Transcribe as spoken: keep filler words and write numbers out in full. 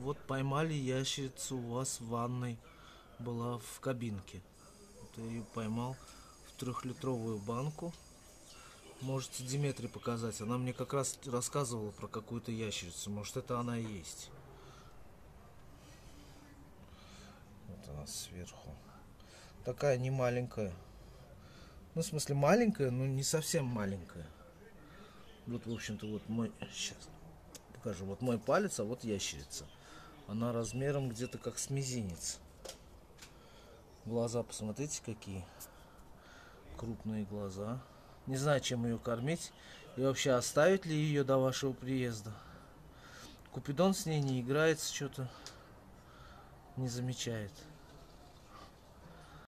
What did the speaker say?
вот поймали ящерицу у вас в ванной. Была в кабинке. Вот я ее поймал в трехлитровую банку. Можете Диметре показать. Она мне как раз рассказывала про какую-то ящерицу. Может, это она и есть. Вот она сверху. Такая не маленькая. Ну, в смысле, маленькая, но не совсем маленькая. Вот, в общем-то, вот мой... Сейчас покажу. Вот мой палец, а вот ящерица. Она размером где-то как с мизинец. Глаза, посмотрите, какие крупные глаза. Не знаю, чем ее кормить. И вообще, оставить ли ее до вашего приезда. Купидон с ней не играется, что-то не замечает.